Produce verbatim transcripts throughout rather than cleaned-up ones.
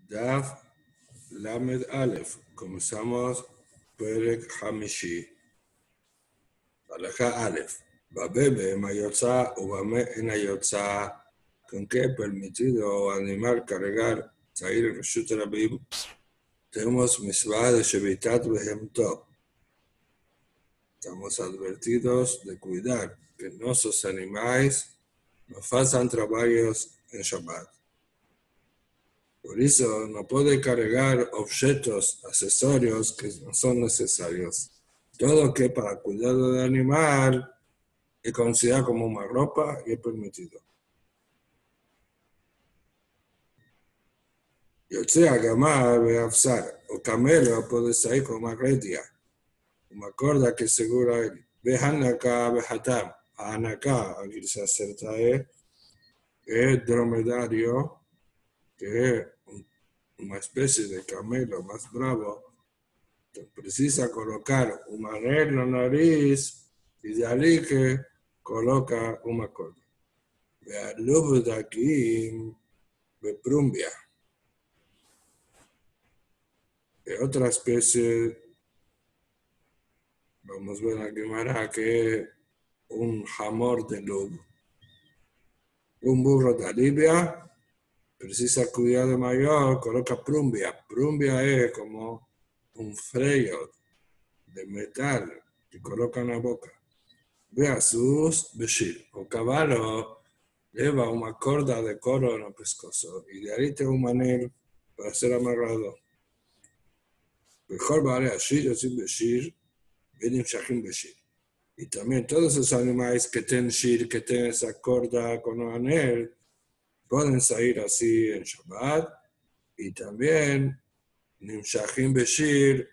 Daf Lamed Aleph. Comenzamos Perek Hamishi. Alajá Aleph. Babebe Mayotza Ubame en Ayotza. ¿Con qué es permitido animal cargar Zair Reshut Rabim? Tenemos misvah de Shevitat Behemto. Estamos advertidos de cuidar que nuestros animales no hagan trabajos en Shabbat. Por eso no puede cargar objetos, accesorios que no son necesarios. Todo que para cuidado del animal es considerado como una ropa y es permitido. Yotze Agamar Beafsar, o camelo puede salir con una redia, una corda que segura él. Behanaka Behatam, Hanaka, aquí se acerta es dromedario, que es una especie de camelo más bravo, que precisa colocar un anel en la nariz y de ahí que coloca una corda. Ve'alub de aquí, Beprumbia. Es otra especie, vamos a ver aquí Gemara, que es un jamor de lub. Un burro de Libia, precisa cuidado mayor, coloca prumbia. Prumbia es como un freyo de metal que coloca en la boca. Ve sus beshir. O caballo lleva una corda de coro en el pescozo y de ahí tiene un manel para ser amarrado. Mejor vale ashir, así beshir, vienen shachim beshir. Y también todos esos animales que tienen shir, que tienen esa corda con un anel, pueden salir así en Shabbat. Y también Nimshachim Beshir,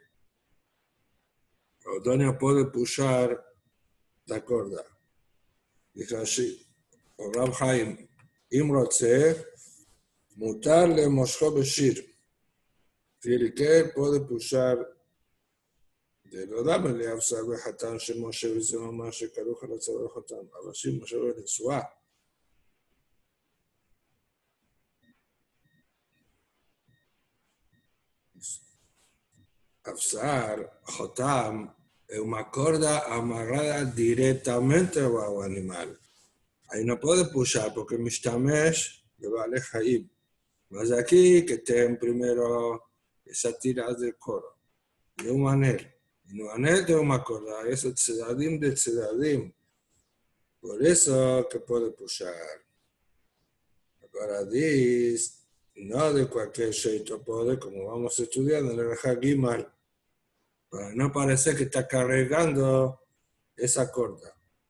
el dueño puede pushar la corda. Dice así, o Rab Haim, Imrotze, mutarle Mosho Beshir. Quiere que puede pushar de lo dame le afsar behatan she Moshe vizimama she karuch al tzavah hatan. Avashim Moshe v'letzua. Afsar, Jotam, es una corda amarrada directamente al animal. Ahí no puede pushar porque Mishtamesh le vale Jaim. Mas aquí que ten primero esa tirada de coro, de un anel. Y un anel de una corda, es el tzedadim de tzedadim. Por eso que puede pushar. Ahora dice, no de cualquier sheito puede, como vamos a estudiar en el Raja Gimal, para no parecer que está cargando esa corda.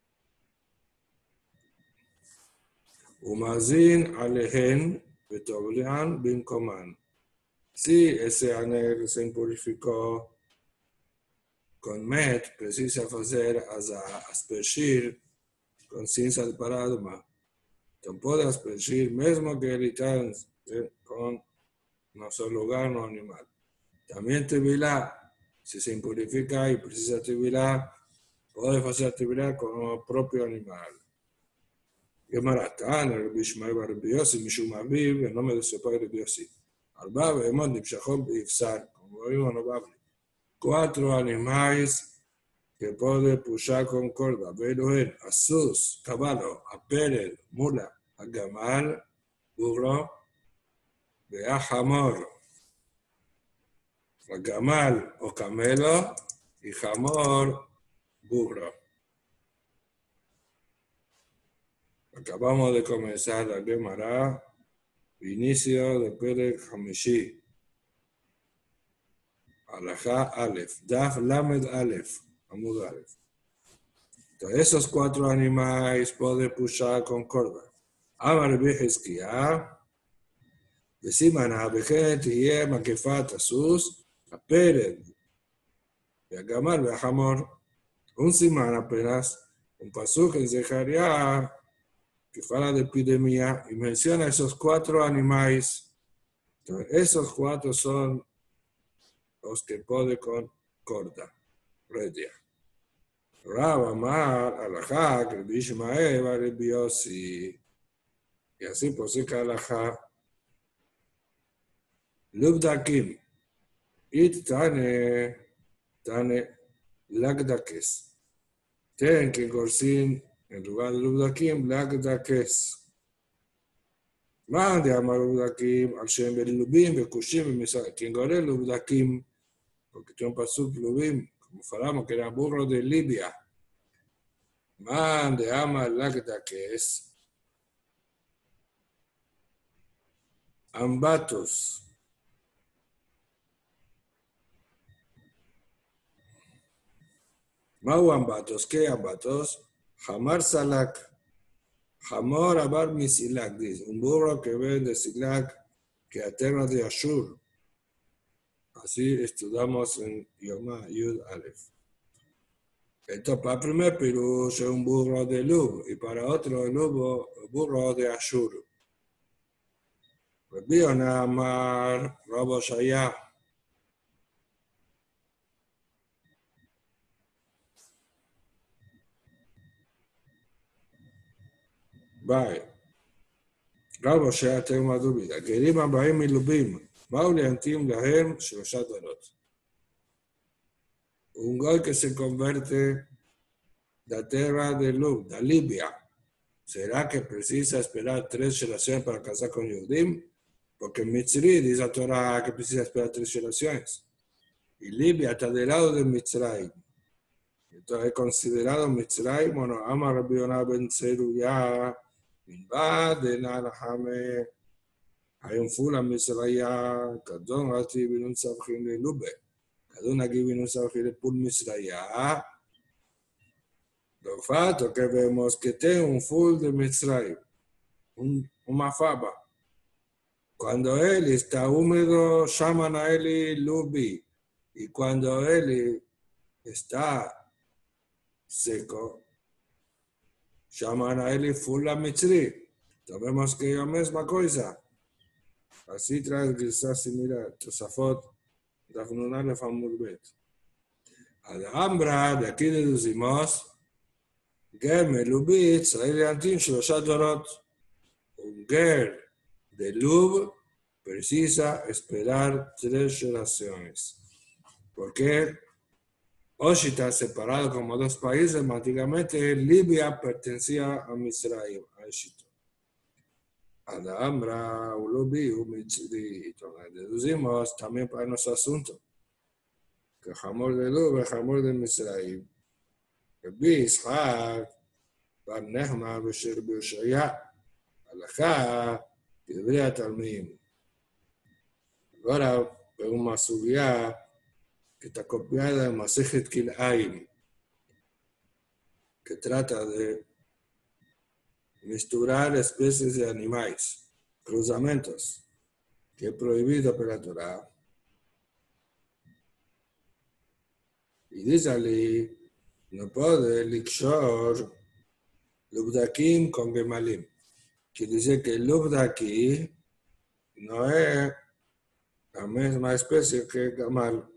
Umazin alehen betoblian binkoman. Si ese anel se impurificó con met, precisa hacer aspergir con cinza de paraduma. Entonces puede aspergir mismo que evitar con nuestro lugar no animal. También tevilá. Si se impurifica y precisa tevilá, puede hacer tevilá con el propio animal. Gemaratan, el Bishmai Barbiosi, Mishum Aviv, el nombre de su padre Barbiosi. Alba, vemos, Nipshachom, Ifsar, como vimos en Babli. Cuatro animales que puede pushar con corda. Beluhen, Asus, caballo, Apered, mula, Agamal, burro, Beahamor. Gamal o camelo y jamor, burro. Acabamos de comenzar la Gemara, inicio de Perek Hamishi. Alajá Aleph, Daf Lamed Aleph, Amud Aleph. Entonces, esos cuatro animales pueden pushar con corda. Amar Bihizkiah, Besimana Bejet, Yeh, Makefat, Asus, Apered, Gamal, Behamor, un simán apenas, un pasuk en Zecharia que habla de epidemia y menciona esos cuatro animales. Entonces, esos cuatro son los que pueden con corda, redia. Rab Amar, Alajá, que Bishmael, Barbiosi. Y así posica Alajá. Lubdakim, it tane, tane, lagdakes. Ten que corsin, en lugar de lubdakim, lagdakes. Man de amar lubdakim, al shem belubim, bekushim, bemisa. Quien gore lubdakim, porque tiene un pasuk lubim, como falamos que era burro de Libia. Man de amar lagdakes. Ambatos. Mau ambatos, ¿qué ambatos? Hamar salak. Hamor abar mi silak, dice. Un burro que ve de silak que a tierra de Ashur. Así estudiamos en Yoma Yud Aleph. Esto para el primer pirush es un burro de Lub y para otro el burro de Ashur. Rabbi Amar, Rabo Shaya. Bye. Rabo Shaya, tengo una duda. Gerim Abaim y Lubim. באו להנתים להם שלושה דורות. Un gol que se convierte de la tierra de Lub, de Libia. ¿Será que precisa esperar tres generaciones para casar con Yehudim? Porque en Mitzri dice la Torah que precisa esperar tres generaciones. Y Libia está del lado de Mitzrayim. Entonces es considerado Mitzrayim, bueno, ama Rabbi Yonah ben Zeruya, Minbad de Narahame. Hay un full a Misraya, Kadon Rati Binun Sabjin de Lube, Kadon aquí Binun Sabjin de Pul Misraya. Lo fatto que vemos que tiene un full de Misraya, un, una faba. Cuando él está húmedo, llaman a él Lubi, y cuando él está seco, llaman a él full a Mitzri. Entonces vemos que es la misma cosa. Así trae quizás similar, Tosafot, Dafnun Aleph Amud Bet. A la Ambra, de aquí deducimos, Ger Melubit, Israel Antin, Shlosha Dorot. Un Ger de Lub precisa esperar tres generaciones. Porque Oshi está separado como dos países, prácticamente Libia pertenecía a Misraim, a Egipto. A la Ambra, Ulubi, Umitzri, deducimos también para nuestro asunto. Que Hamor de Lub, el Hamor de Misraim. Rabbi Ishaq, Bar Nehma, Beshir Bioshaya, Alajá, que debería Talmim. Ahora, una subida que está copiada en Masejet Kil'aim, que trata de misturar especies de animales, cruzamientos, que es prohibido por la Torah. Y dice allí, no puede likshor lubdakim con gemalim. Que dice que el lubdaki no es la misma especie que el gamal.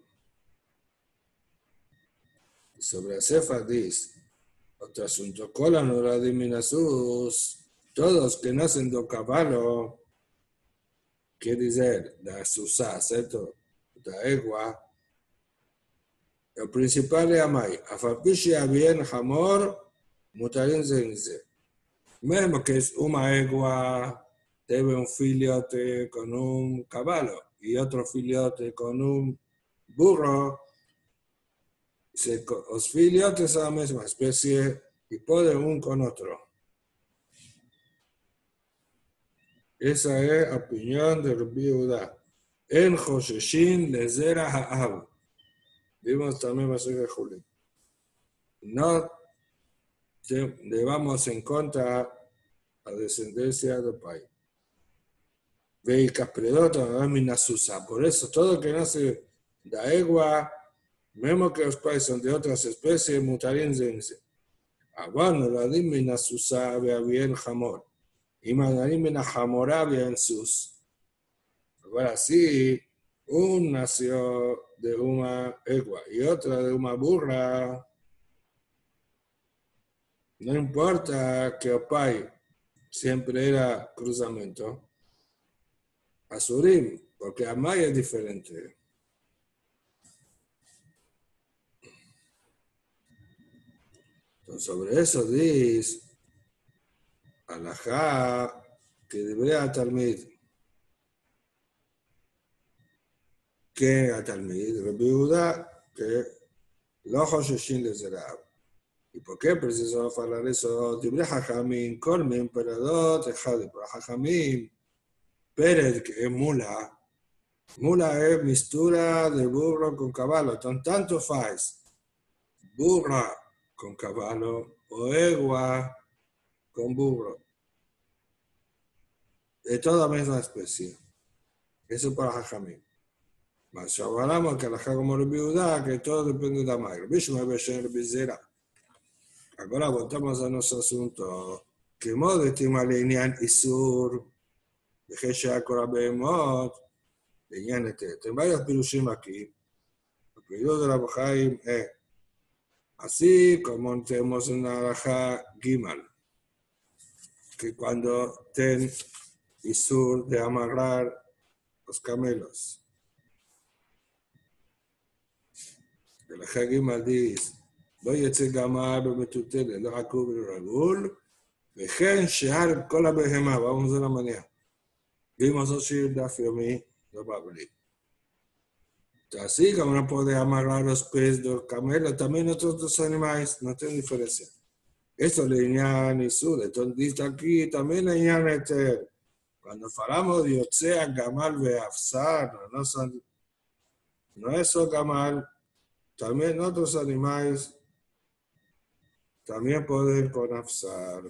Y sobre el Sefer dice, otro asunto, cola no la diminasus, todos que nacen de caballo, ¿qué dice? De susá, ¿cierto? De egua. El principal es amai. Afapishi bien hamor, mutarin zenze. Mismo que es una egua, debe un filiote con un caballo y otro filiote con un burro. Se, los filiotes son la misma especie y pueden un con otro. Esa es la opinión de Rabbi Yehuda. En Josheshin lezera ha'av. Vimos también más de Julio. No llevamos en cuenta la descendencia del país. Veicas predota, minasusa. Por eso todo que nace de egua, mismo que los países son de otras especies, mutarían zense. Abano la dimina susa vea bien jamor. Y mandarimina jamorá bien sus. Ahora sí, un nació de una egua y otra de una burra. No importa que el país siempre era cruzamiento. Asurim, porque Amay es diferente. Entonces, sobre eso dice, alajá, que debería Talmid, que a Talmid, Rabbi Yehuda, que lo Hosheshin le Zerab. ¿Y por qué preciso hablar eso? Dibre Jajamim, Kolme, Emperador, Tejade, pero Jajamim, Pérez, que es mula, mula es mistura de burro con caballo, entonces tanto faz burra con caballo o egua con burro, de toda la misma especie. Eso para Jajamim. Mas si hablamos que la como la viuda, que todo depende de la madre. Bishma Besher Bizera. Ahora voltamos a nuestro asunto. Que modo de Timalinian Isur, de Gesha Korabemot, de Yanete. Ten varios pirushim aquí. El periodo de la Bajaim es así como tenemos en la Raja Gimal, que cuando ten Isur de amarrar los camelos. El Raja Gimal dice, לא יצא גמל במטוטלת, לא עקוב ולא רגול, וכן שער כל הבהמה, vamos a la manera. Vimos así daf yomi, no babli. Así como no puede amarrar los pies del camelo, también otros dos animales, no tiene diferencia. Esto le iñan y sur, entonces dice aquí, también le iñan eter. Cuando hablamos de yotzea, gamal ve afsar, no, son, no es solo gamal, también otros animales también pueden con afsar.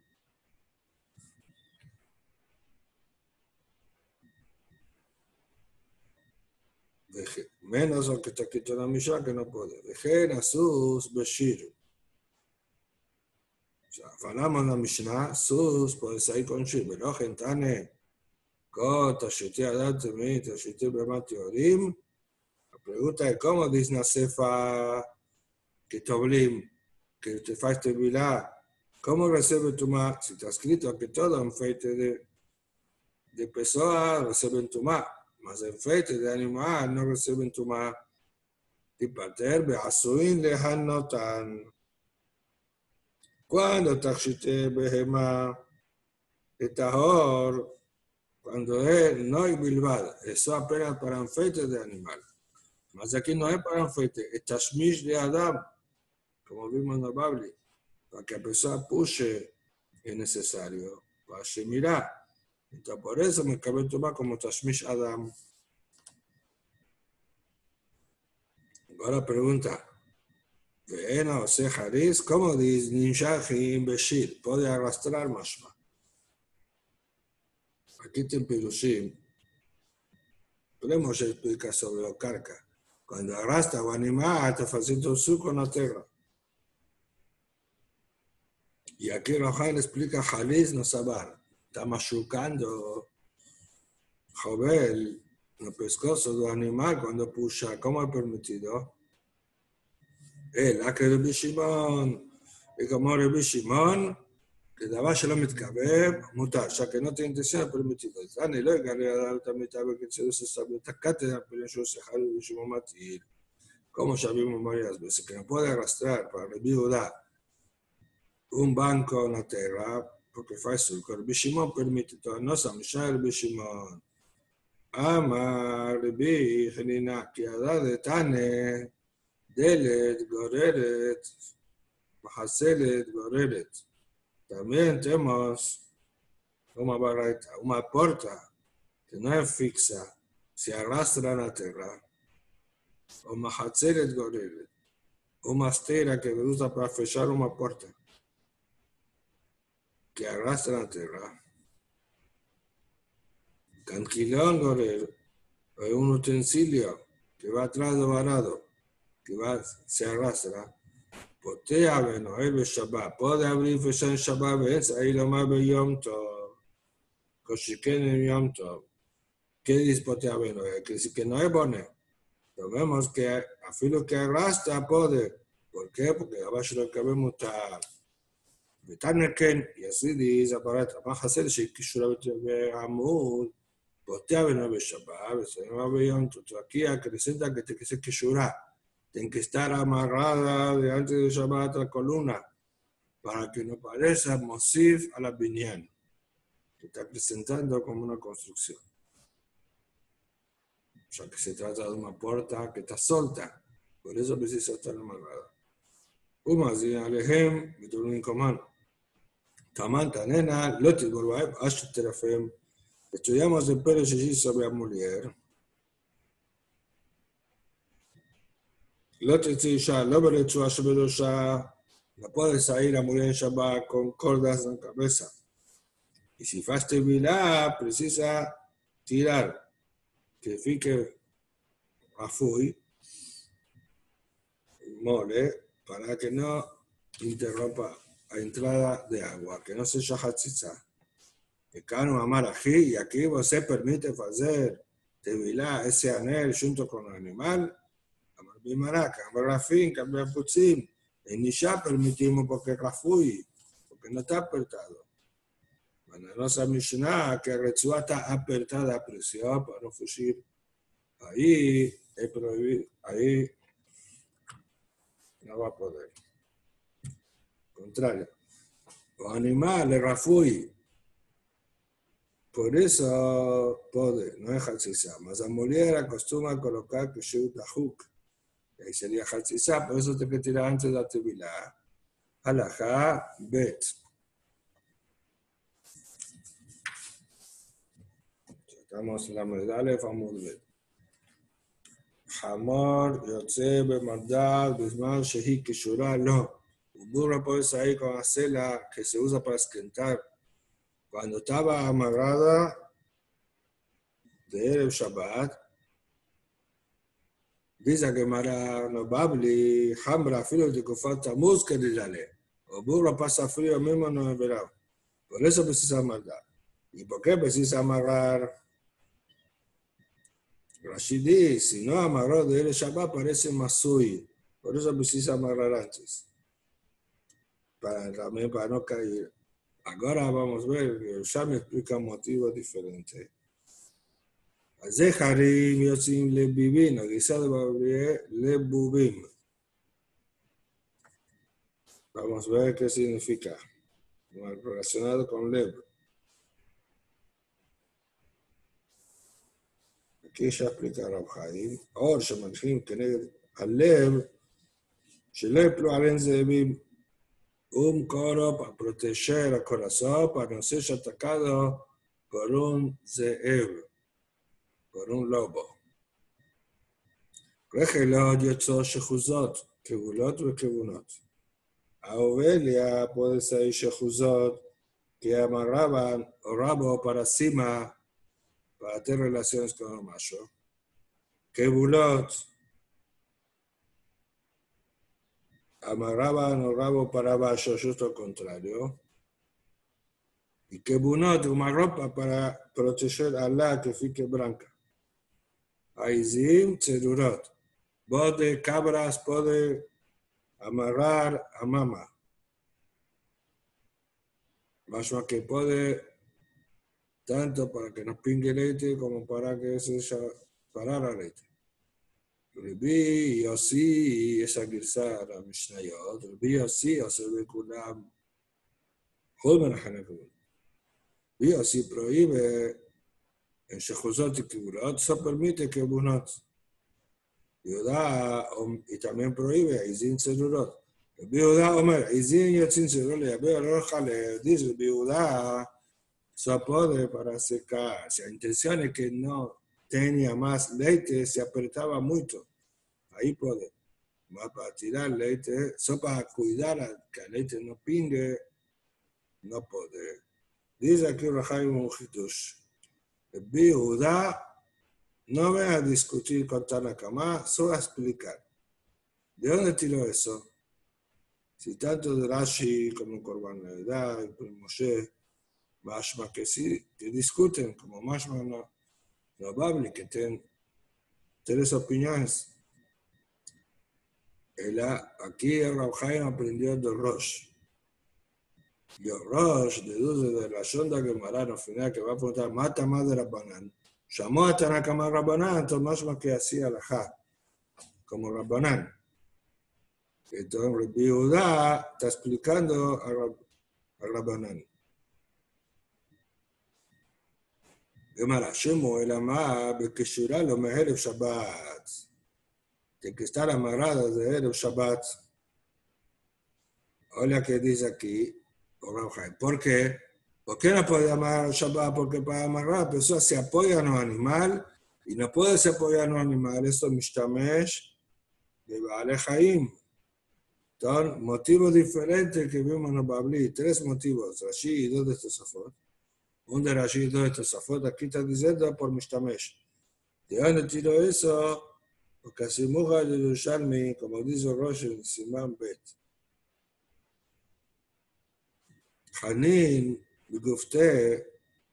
Menos lo que está escrito en la Mishnah que no puede. Dejen a sus beshir. O sea, hablamos en la Mishnah, sus puede salir con shir. Pero gentane, con tashiti adate mi, tashiti bemati orim. La pregunta es cómo dice Nasefa que toblim, que te faste vilá. ¿Cómo recibe tu ma? Si está escrito que todo en feite de, de pessoa reciben tu ma. Mas en feite de animal no reciben tu ma. תיפטר בעשוין להנותן. Cuando תכשיטי בהמה את ההור, cuando es no hay bilbada, eso apenas para enfeite de animal. Mas aquí no es para enfeite, es tashmish de Adam, como vimos en la Biblia, para que a pesar puche es necesario, para shemirá. Entonces por eso me cabe tomar como tashmish Adam. Ahora pregunta, Veena o sea Haris, ¿cómo dice Ninshahim Beshir? Puede arrastrar mashma. Aquí en Pirushim, podemos explicar sobre la carca. Cuando arrastra o animal, está haciendo un suco en la tierra. Y aquí Rohan explica Haris no sabar. Está machucando Jovel, el pescozo del animal cuando puxa. ¿Cómo es permitido? El acre de Bishimon, y como Rabbi Shimon, que דבר שלא מתקרב, מותר, ya no tiene intención permitido. אני לא אגלה על תמיד אבל כצד ססב תקעתי על פני שהוא שחל ושמו מתיר. Como ya vimos varias veces, que no puede arrastrar para Rabbi Yehuda un banco en la tierra, porque fue eso, que Rabbi Shimon permite todo, no se llama Rabbi Shimon. Ama Rabbi Hanina, que ha de Tane, Delet, Goreret, Mahaselet, Goreret. También tenemos una barreta, una puerta que no es fixa, se arrastra en la tierra, o mahatzeret goreret, una estera que se usa para fechar una puerta, que arrastra en la tierra. Canquilón goreret, es un utensilio que va atrás de varado, que va, se arrastra. Potea benoel beshabbat. Puede abrir y fechar en Shabbat, ¿ves? Ahí lo más ve Yom Tov. Koshiken en Yom Tov. ¿Qué dice potea benoel? Que dice que no es bueno. Pero vemos que a filo que arrastra puede. ¿Por qué? Porque abajo lo que vemos está. Y así dice, aparece, más hacer si quisiera ver Amud. Posteaba en el Shabbat, se no había un aquí acrescenta que te que se que llorar. Tiene que estar amarrada de antes de Shabbat a la columna para que no parezca Mosif a la binyan, que está presentando como una construcción. Ya que se trata de una puerta que está solta, por eso precisa estar amarrada. Umazin alejem, mitulun coman. Taman tanena, lotis borbaeb, ashu terafem. Estudiamos el Pérez allí sobre Amulier. Lotis ya, lo berechu asheberosha. No puedes ir a Amulier en Shabbat con cordas en la cabeza. Y si faste vilá, precisa tirar, que fique afui, mole, para que no interrumpa la entrada de agua, que no se yahatzitza. Que cano amar aquí, y aquí se permite hacer tevilá, ese anel junto con el animal, amar bimaraca, amar rafín, cambiar putzim, y ni ya permitimos porque rafui, porque no está apertado. Bueno, no se Mishnah que Retzua está apertada a presión para no fugir. Ahí es prohibido, ahí no va a poder. Contrario, los animales, rafui, por eso puede, no es Hatzizá. Mas a Moliera acostumbra colocar que Shut Ahuk. Ahí sería Hatzizá, por eso te que tirar antes de la tevilá. Halajá, Bet. Sacamos la medalla, famoso Bet. Hamor, Yotze, Bemardal, Bisman, Shehi, Kishura, no. Un burro puede salir con la cela que se usa para esquentar. Cuando estaba amarrada de Erev Shabbat, dice que Mara no Babli, Hambra, filo de Kufat Tamuz, que dígale. O burro pasa frío mismo no es verano. Por eso precisa amarrar. ¿Y por qué precisa amarrar? Rashidi, si no amarró de Erev Shabbat, parece Masui. Por eso precisa amarrar antes. Para, también para no caer. Ahora vamos a ver que ya me explica un motivo diferente. Azeharim yotzim lebibim, guisado lebubim. Vamos a ver qué significa. Relacionado con leb. Aquí ya explica Rav Chaim. Ahora se manejan que al leb, se le ploaren zebim. Un coro para proteger el corazón, para no ser atacado por un zeeb, por un lobo. Regelot yotzó shechuzot, kebulot y kebunot. A Ovelia puede ser shechuzot que amarraban el rabo para cima para tener relaciones con el macho. Kebulot amarraban el rabo para abajo, justo al contrario. Y kebunot, una ropa para proteger a la que fique blanca. Aizim, tzedurot. Bode, cabras, puede amarrar a mama. Más que puede, tanto para que nos pingue leite como para que se parar la leite. Rebi, Yossi, y esa girsá, la Mishnayot. Rebi, Yossi, o se ve kulam. Joder, Hanekun. Rebi, Yossi prohíbe en Shechuzot y Kibulot, eso permite que Bunot. Yudá, y también prohíbe Izin Tzedurot. Yudá, Omer, Izin Yotzin Tzedurot, Yabé, Rojale, dice Yudá, eso puede para secar. Si la intención es que no tenía más leite, se apretaba mucho. Ahí puede. Más para tirar leite, eso para cuidar a que el leite no pingue, no puede. Dice aquí Rahaim Ujidush. Yudá, no voy a discutir con Tanakama, solo a explicar. ¿De dónde tiró eso? Si tanto de Rashi como Corban Navidad y por Moshe, Mashma que sí, que discuten, como Mashma no, no Babli, que tienen tres opiniones. El, aquí el Rav Chaim aprendió de Rosh. Y el Rosh deduce de la Shonda Gemara al final que va a preguntar, mata más de la banana. llamó a Tanakama Rabbanán, entonces más más que hacía alajá, como Rabbanán. Entonces Rabbi Yehuda está explicando a, Rab, a Rabbanán. Gemara, Shemuel amar bekeshura lo me'erev Shabbat. Tiene que estar amarrada de Erev Shabbat. Olha que dice aquí, ¿por qué? ¿Por qué no puede amarrar Shabbat? Porque para amarrar la persona se apoya en un animal y no puede se apoyar en un animal. Esto es Mishtamesh de Baale Chaim. Entonces, motivos diferentes que vimos en el Babli. Tres motivos, Rashi y dos de Tosafot. Un de Rashi y dos de Tosafot. Aquí está diciendo por Mishtamesh. ¿De dónde tiro eso? Porque así mujer de Yerushalmi, como dice Rosh en Simán Bet. Hanin, Gufte,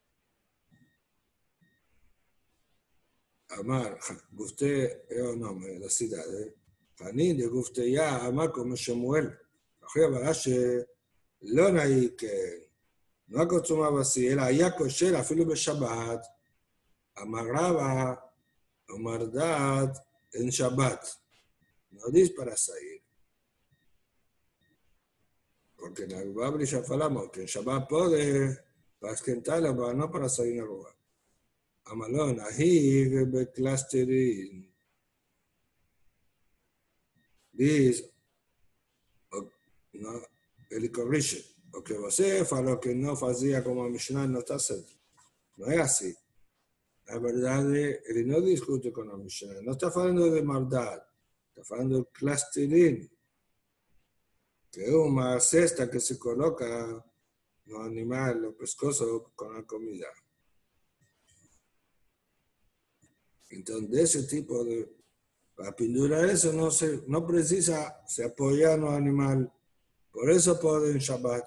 Amar, Gufte es un nombre, la ciudad. Hanin de Gufte ya, Amar como Shemuel. אחרי הבאה שלא נהי כן, לא הקוצומה בסי, אלא היה כושר אפילו בשבת. אמר רבא, אמר דעת, אין שבת. No dice para salir. Porque en el Babli ya falamos que en Shabbat puede para esquentarla, pero no para salir a robar. Amalón, ahí, beclasterín. Dice, no, el corrige. Porque você falou que no hacía como Mishnah no está certo. No es así. La verdad, él no discute con la Mishnah. No está hablando de maldad. Está hablando de clasterín. Que es una cesta que se coloca los animales, los pescosos con la comida. Entonces, de ese tipo de... Para pinturar eso no, se, no precisa se apoyar en los animales. Por eso pueden Shabbat.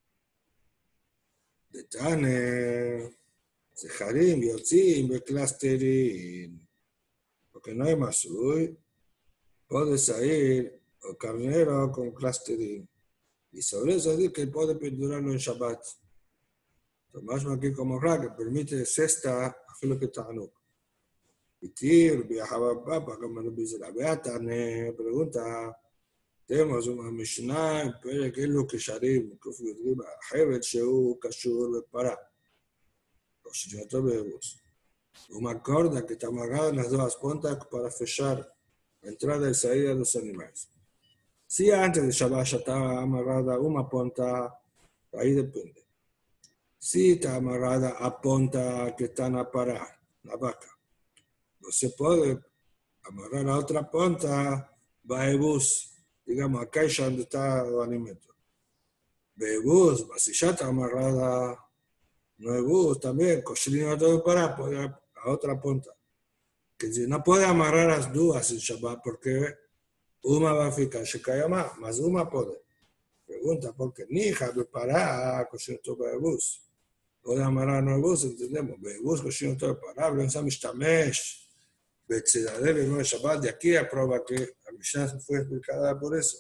De Tane, Zeharim, Yotzim, Beclasterin. Porque no hay más hoy. Puede salir o carnero con clasterín. Y sobre eso dice que puede pinturarlo en Shabbat. Tomás aquí como Ra, que permite cesta a lo que está no. Y Tir, viajaba papa, como lo dice la Beata, me pregunta, tenemos una Mishnah, pero ¿qué es lo que Sharim? Que fue arriba, Hevet, Sheu, Kashur, para. Los señores vemos. Una corda que está amarrada en las dos puntas para fechar la entrada y salida de los animales. Si antes de Shabbat ya estaba amarrada una punta, ahí depende. Si está amarrada a punta que están a parar, la vaca. No se puede amarrar la otra punta, va a bus, digamos, acá es donde está el alimento. Ve bus, si ya está amarrada, no es bus también, cochilino todo para poder a otra punta. Que si no puede amarrar las dos en Shabbat, porque una va a ficar, se cae más, más una puede. Pregunta, ¿por qué ni jabe para cochilino todo para bus? Puede amarrar no bus, entendemos, ve bus, cochilino todo para, pero en esa Mishtamesh. Betzedadel no es Shabbat, de aquí a prueba que la Mishnah fue explicada por eso.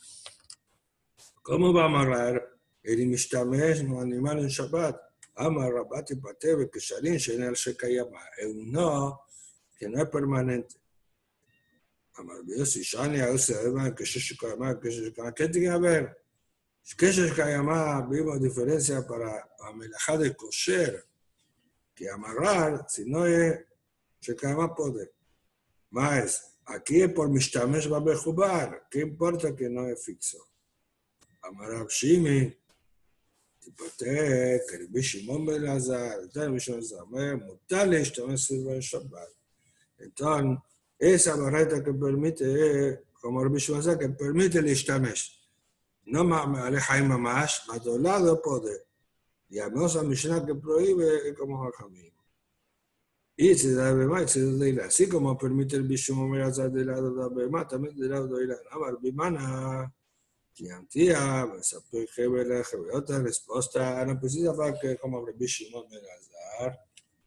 ¿Cómo va a amarrar el Mishtamesh no animal en Shabbat? Amar Rabat y Patebe, que Shalim, Shenel Shekayama, es un no que no es permanente. Amar Dios y Shani, a veces además que Shekayama, que Shekayama, ¿qué tiene que ver? Que Shekayama, vimos diferencia para amelajá de kosher, que amarrar, si no es Shekayama poder. Más, aquí es por Mishtamesh va a bejubar. ¿Qué importa que no es fixo? Amarab Shimi, Tipate, que el Bishimon Belazar, el tal Bishimon Belazar, Mutale, Mishtamesh sirve en Shabbat. Entonces, esa barreta que permite, como el Bishimon Belazar, que permite el Mishtamesh. No me aleja y mamash, más de lado puede. Y a menos a Mishnah que prohíbe, es como Jajamim. Y se da Bema, se da Ilá. Así como permite el Bishum Merazar del lado de Bema, también del lado de Ilá. Amar Bimana, Kiantía, Besape Jebele, Jebeota, respuesta. No precisa para que como el Bishum Merazar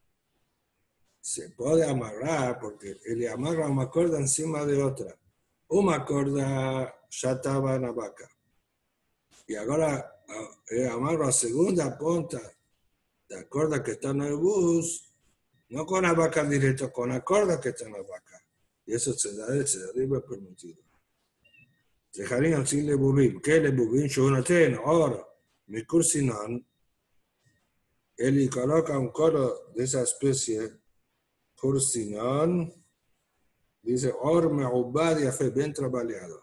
se puede amarrar, porque él amarra una corda encima de otra. Una corda ya estaba en la vaca. Y ahora eh, amarra la segunda punta de la corda que está en el bus. No con la vaca directo, con la corda que está en la vaca. Y eso se da de se da es permitido. Dejarían así le bubim. ¿Qué le bubim? Yo no tengo. Ahora, mi cursinón, él coloca un coro de esa especie, cursinón, dice, or me ubad y fe bien trabajado.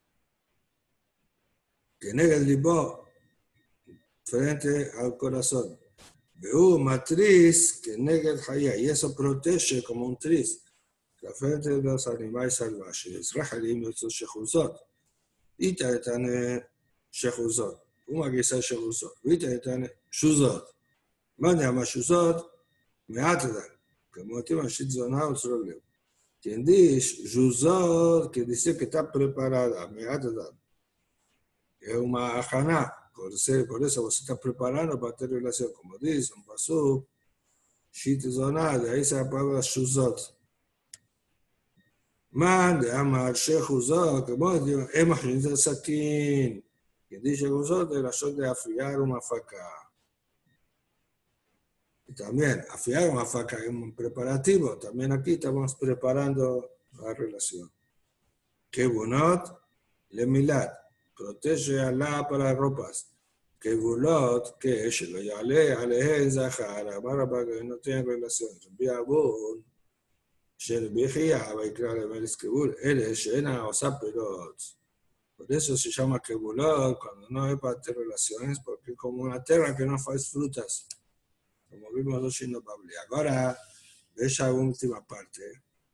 Que nega el libó frente al corazón. Veo matriz que nega el haya, y eso protege como un tris. La frente de los animales salvajes. Rajalim y sus shechuzot. Ita etane shechuzot. Uma que sea shechuzot. Ita etane shuzot. Manda a shuzot, me atan. Como tema shitzonao srolem. Quien dice shuzot, que dice que está preparada, me atan. Es una ajana. Por eso você está preparando para ter relación. Como dice, un paso, shitzonao, de ahí se apaga shuzot. Man de amar shechuzot, que vos digo, es más lindo saquín. Que dice shechuzot de la zona de afiar una faca. Y también, afiar una faca es un preparativo. También aquí estamos preparando la relación. Que bonot, le milad, protege a la para ropas. Que bulot, que es lo yale, aleje, zahar, amara para que no tenga relación. Envía bon. של ביחיה, ויקרא למלס כבול, אלה שאינה עושה פירות. Por eso se llama kebulot cuando no hay para tener relaciones, porque es como una tierra que no hace frutas, como vimos hoy en la Biblia. Ahora, esa última parte.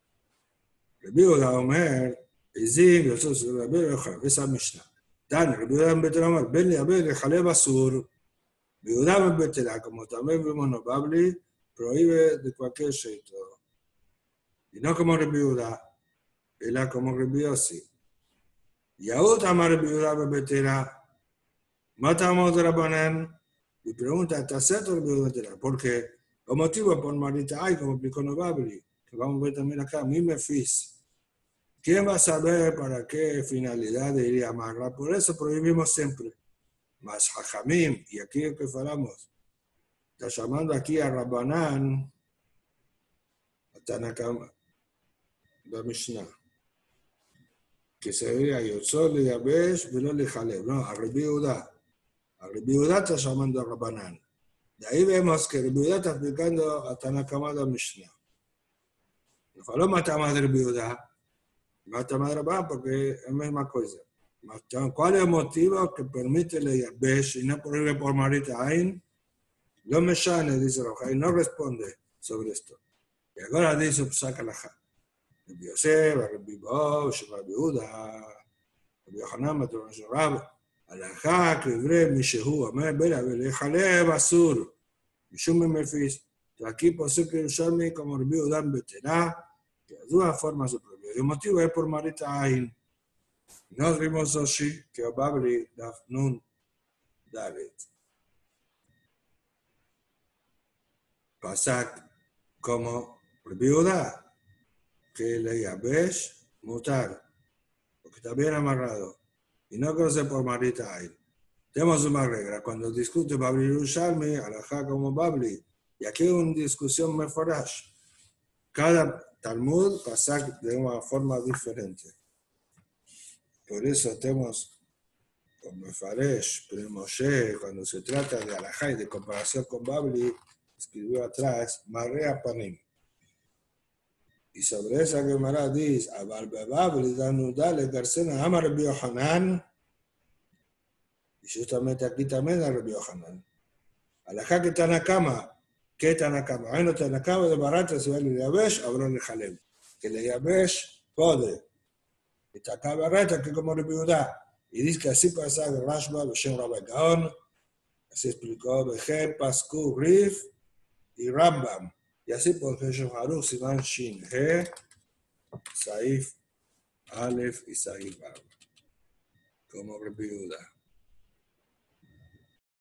Rabbi Yehuda Omer, Izim, Jesús, Rabbi Yehuda, esa Mishnah. Dan, Rabbi Yehuda en Betel Omer, Ben Liabel, Jaleb Asur. Rabbi Yehuda en Betel, como también vimos en la Biblia, prohíbe de cualquier sheito. Y no como Rabbi Yehuda, era como Rabbi Yossi. Y ahora más Rabbi Yehuda Betera, matamos a Rabbanan, y pregunta, ¿está cierto Rabbi Yehuda Betera? Porque el motivo por Marita hay, como explicó en Babli, que vamos a ver también acá, mi mefis. ¿Quién va a saber para qué finalidad iría a amarrar? Por eso prohibimos siempre. Más Hajamim, y aquí es lo que falamos, está llamando aquí a Rabbanan, a Tanakama, la Mishnah, que sería Yotzol y Yabesh, Velo y Jaleb, no, a Rabbi Yehuda. A Rabbi Yehuda está llamando a Rabbanan. De ahí vemos que Rabbi Yehuda está explicando a Tanakama la Mishnah. No faló matamos a Rabbi Yehuda, matamos a Rabbanan porque es la misma cosa. ¿Cuál es el motivo que permite el Yabesh y no prohíbe por Marita Ain? Lo me llane, dice Roja, y no responde sobre esto. Y ahora dice, saca la ja. Rabbi Yosef, Rabbi Bo, Rabbi Yehuda, Rabbi Yohanan, Matron Shorab, Alajá, Kribre, Mishehu, Amé, Bela, Bela, Jaleb, Asur, Mishum Memefis. Aquí posee que usarme como Rabbi Yehuda en Beterá, que de todas formas se prohibió. El motivo es por Marita Ain. Nos vimos hoy que Babli Daf Nun Dalet. Pasak como Rabbi Yehuda, que le Yabesh mutar, porque está bien amarrado, y no conoce por Marita Ain. Tenemos una regla, cuando discute Babli Yerushalmi, alajá como Babli, y aquí hay una discusión meforash. Cada Talmud pasa de una forma diferente. Por eso tenemos, como Mefaresh, pero Moshe, cuando se trata de alajá y de comparación con Babli, escribió atrás, Marea Panim. Y sobre esa Gemara dice, Abal Babli danu dale Garcena ama Rabbi Yohanan, y justamente aquí también a Rabbi Yohanan. Alajá que Tanakama, ¿qué Tanakama? Hay no Tanakama de Barata, se va a le Yabesh, Abrón le Jalem. Que le Yabesh, puede. Y Tanakama Barata, que como Rabbi Yehuda. Y dice que así pasa el Rashba, Beshem Rabbi Gaon, así explicó, Bejem, Pascu, Rif y Rambam. Y así por Jesús Haruch, Sivan Shin, He, Saif, Aleph y Saif Bab, como Rabbi Yehuda.